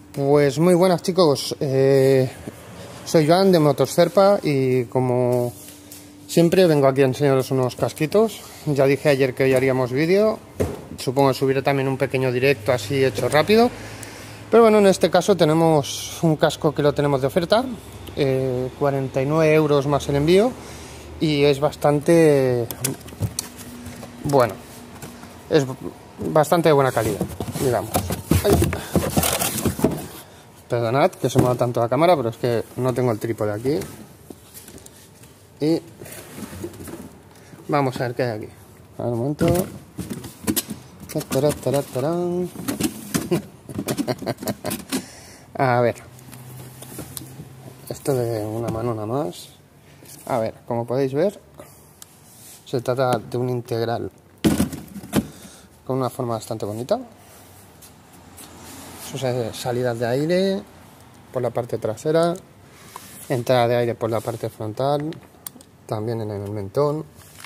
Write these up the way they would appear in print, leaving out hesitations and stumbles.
Pues muy buenas chicos, soy Joan de Motoszerpa y como siempre vengo aquí a enseñaros unos casquitos. Ya dije ayer que hoy haríamos vídeo, supongo que subiré también un pequeño directo así hecho rápido. Pero bueno, en este caso tenemos un casco que lo tenemos de oferta, 49 euros más el envío y es bastante bueno, es bastante de buena calidad, digamos. Ay. Perdonad que se mueva tanto la cámara, pero es que no tengo el trípode aquí. Y vamos a ver qué hay aquí. A ver, un momento. A ver. Esto de una mano nada más. A ver, como podéis ver, se trata de un integral con una forma bastante bonita. Sus salidas de aire por la parte trasera, entrada de aire por la parte frontal, también en el mentón.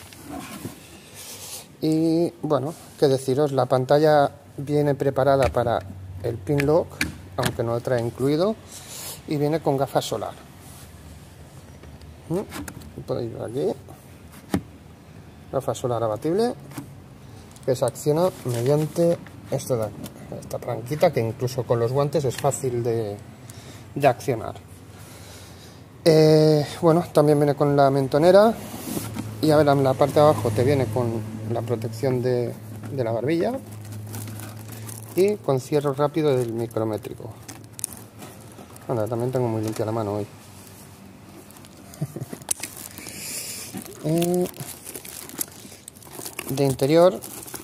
Y bueno, qué deciros, la pantalla viene preparada para el pin lock, aunque no lo trae incluido, y viene con gafas solar. Podéis ver aquí, gafas solar abatible, que se acciona mediante esto de aquí, esta palanquita, que incluso con los guantes es fácil de accionar. Bueno, también viene con la mentonera y a ver, en la parte de abajo te viene con la protección de la barbilla y con cierre rápido del micrométrico. Anda, también tengo muy limpia la mano hoy. De interior,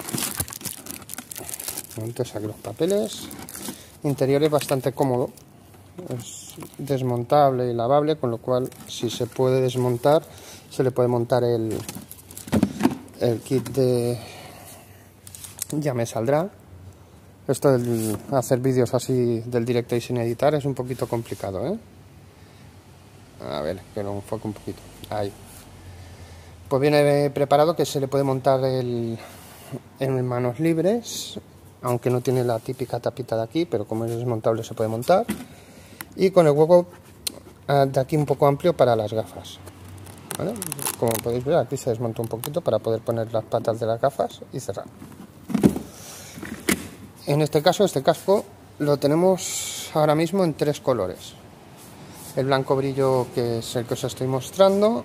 entonces aquí los papeles. Interior es bastante cómodo, es desmontable y lavable, con lo cual si se puede desmontar se le puede montar el kit de ya me saldrá. Esto de hacer vídeos así del directo y sin editar es un poquito complicado, ¿eh? A ver, que lo enfoque un poquito. Ahí. Pues viene preparado que se le puede montar en manos libres, aunque no tiene la típica tapita de aquí, pero como es desmontable se puede montar. Y con el hueco de aquí un poco amplio para las gafas, ¿vale? Como podéis ver, aquí se desmonta un poquito para poder poner las patas de las gafas y cerrar. En este caso, este casco lo tenemos ahora mismo en 3 colores. El blanco brillo, que es el que os estoy mostrando.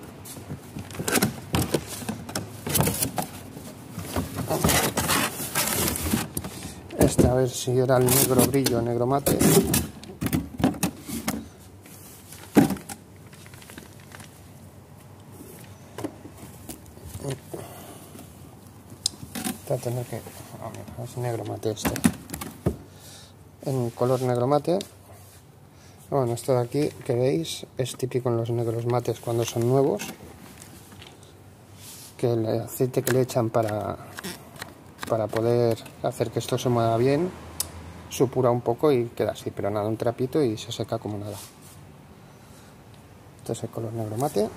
Este, a ver si era el negro brillo, negro mate. Voy a tener que... es negro mate este. En color negro mate. Bueno, esto de aquí que veis es típico en los negros mates cuando son nuevos, que el aceite que le echan para poder hacer que esto se mueva bien supura un poco y queda así, pero nada, un trapito y se seca como nada. Este es el color negro mate.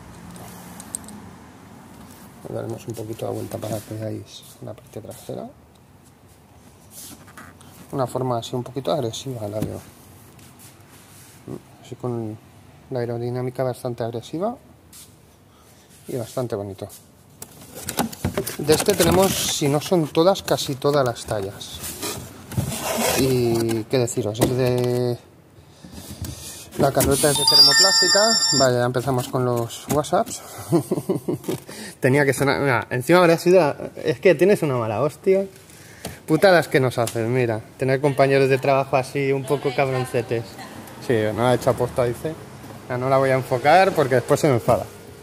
Le daremos un poquito de vuelta para que veáis la parte trasera. Una forma así un poquito agresiva la veo. Así con la aerodinámica bastante agresiva y bastante bonito. De este tenemos, si no son todas, casi todas las tallas. Y qué deciros, es de... La carpeta es de termoplástica. Vale, ya empezamos con los WhatsApps. Tenía que sonar... Mira, encima habría sido... Es que tienes una mala hostia. Putadas que nos hacen, mira. Tener compañeros de trabajo así un poco cabroncetes. Sí, no la he hecho aposta, dice. No la voy a enfocar porque después se me enfada.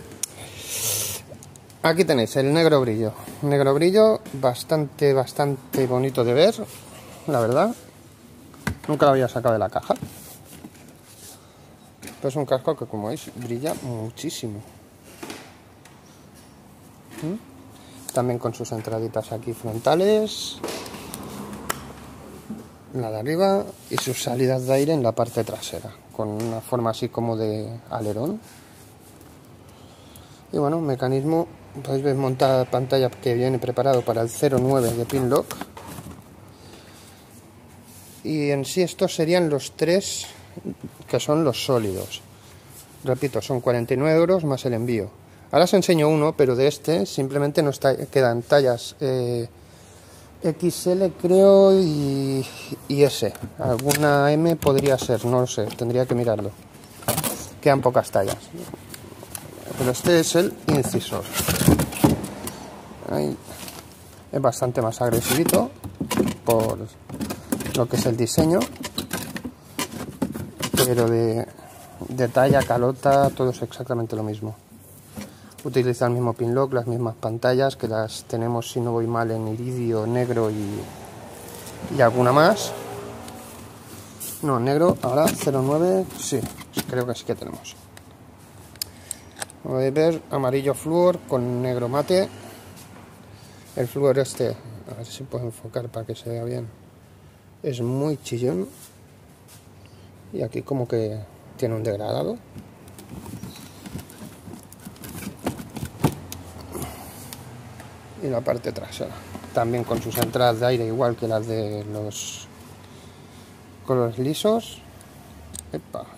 Aquí tenéis el negro brillo. Negro brillo bastante bonito de ver, la verdad. Nunca lo había sacado de la caja. Pero es un casco que, como veis, brilla muchísimo. También con sus entraditas aquí frontales, la de arriba, y sus salidas de aire en la parte trasera, con una forma así como de alerón. Y bueno, mecanismo, podéis ver montada pantalla que viene preparado para el 09 de pin lock. Y en sí estos serían los 3 que son los sólidos. Repito, son 49 euros más el envío. Ahora os enseño uno, pero de este simplemente nos quedan tallas XL creo y S. Alguna M podría ser, no lo sé, tendría que mirarlo. Quedan pocas tallas. Pero este es el incisor. Ahí. Es bastante más agresivito por lo que es el diseño, pero de talla, calota, todo es exactamente lo mismo. Utiliza el mismo pin lock, las mismas pantallas que las tenemos, si no voy mal, en iridio, negro y alguna más. No, negro, ahora 09, sí, creo que sí que tenemos. Podéis ver amarillo flúor con negro mate. El flúor este, a ver si puedo enfocar para que se vea bien, es muy chillón. Y aquí como que tiene un degradado. Y la parte trasera, también con sus entradas de aire igual que las de los colores lisos. Epa.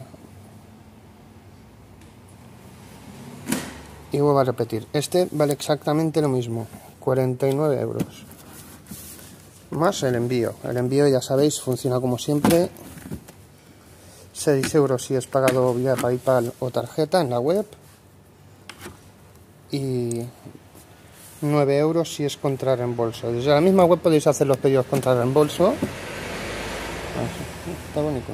Y vuelvo a repetir, este vale exactamente lo mismo, 49 euros. Más el envío. El envío, ya sabéis, funciona como siempre. 6 euros si es pagado vía PayPal o tarjeta en la web. Y 9 euros si es contra reembolso. Desde la misma web podéis hacer los pedidos contra reembolso. Está bonito.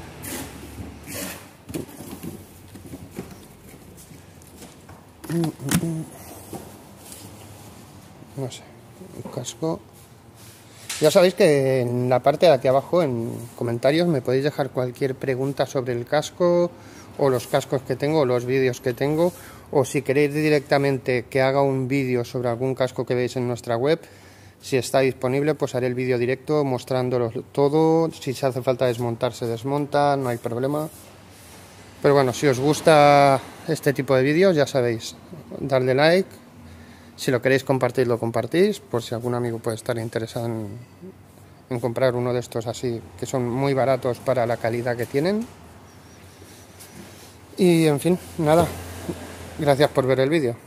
No sé, un casco. Ya sabéis que en la parte de aquí abajo, en comentarios, me podéis dejar cualquier pregunta sobre el casco, o los cascos que tengo, o los vídeos que tengo, o si queréis directamente que haga un vídeo sobre algún casco que veis en nuestra web. Si está disponible, pues haré el vídeo directo mostrándolo todo. Si se hace falta desmontar, se desmonta, no hay problema. Pero bueno, si os gusta este tipo de vídeos, ya sabéis, darle like. Si lo queréis compartir, lo compartís, por si algún amigo puede estar interesado en comprar uno de estos así, que son muy baratos para la calidad que tienen. Y en fin, nada, gracias por ver el vídeo.